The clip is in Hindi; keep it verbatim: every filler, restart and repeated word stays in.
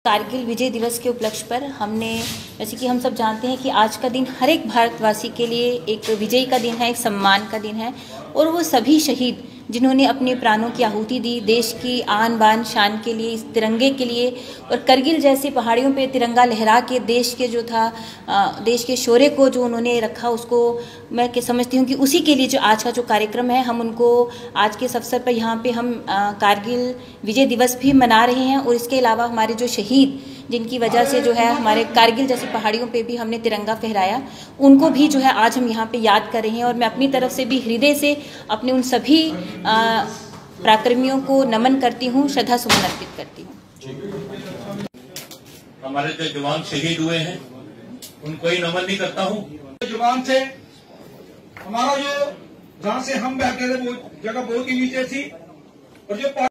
कारगिल विजय दिवस के उपलक्ष्य पर हमने, जैसे कि हम सब जानते हैं कि आज का दिन हर एक भारतवासी के लिए एक विजय का दिन है, एक सम्मान का दिन है। और वो सभी शहीद जिन्होंने अपने प्राणों की आहुति दी देश की आन बान शान के लिए, इस तिरंगे के लिए, और करगिल जैसी पहाड़ियों पे तिरंगा लहरा के देश के जो था देश के शौर्य को जो उन्होंने रखा, उसको मैं के समझती हूँ कि उसी के लिए जो आज का जो कार्यक्रम है, हम उनको आज के इस अवसर पर यहाँ पे हम कारगिल विजय दिवस भी मना रहे हैं। और इसके अलावा हमारे जो शहीद जिनकी वजह से जो है हमारे कारगिल जैसी पहाड़ियों पे भी हमने तिरंगा फहराया, उनको भी जो है आज हम यहाँ पे याद कर रहे हैं। और मैं अपनी तरफ से भी हृदय से अपने उन सभी पराक्रमियों को नमन करती हूँ, श्रद्धा सुमन अर्पित करती हूँ। हमारे जो जवान शहीद हुए हैं उनको ही नमन नहीं करता हूँ। जवान से हमारा जो जहाँ से हम बहते थे वो जगह बहुत ही नीचे थी, और जो